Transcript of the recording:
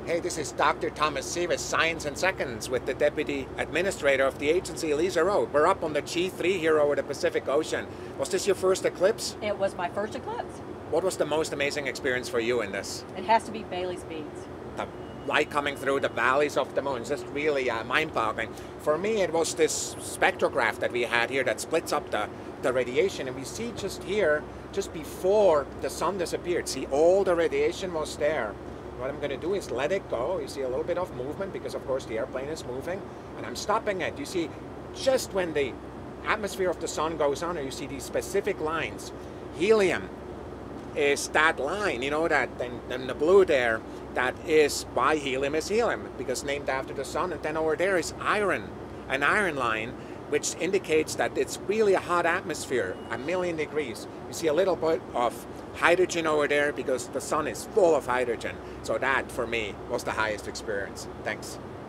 Hey, this is Dr. Thomas Zurbuchen, Science in Seconds, with the Deputy Administrator of the agency, Lesa Roe. We're up on the G3 here over the Pacific Ocean. Was this your first eclipse? It was my first eclipse. What was the most amazing experience for you in this? It has to be Bailey's beads. The light coming through the valleys of the moon, just really mind-boggling. For me, it was this spectrograph that we had here that splits up the radiation, and we see just here, just before the sun disappeared, see all the radiation was there. What I'm going to do is let it go. You see a little bit of movement because, of course, the airplane is moving, and I'm stopping it. You see, just when the atmosphere of the sun goes on, you see these specific lines. Helium is that line, you know, that in the blue there, that is why helium is helium, because named after the sun. And then over there is iron, an iron line, which indicates that it's really a hot atmosphere, 1,000,000 degrees. You see a little bit of hydrogen over there because the sun is full of hydrogen. So that, for me, was the highest experience. Thanks.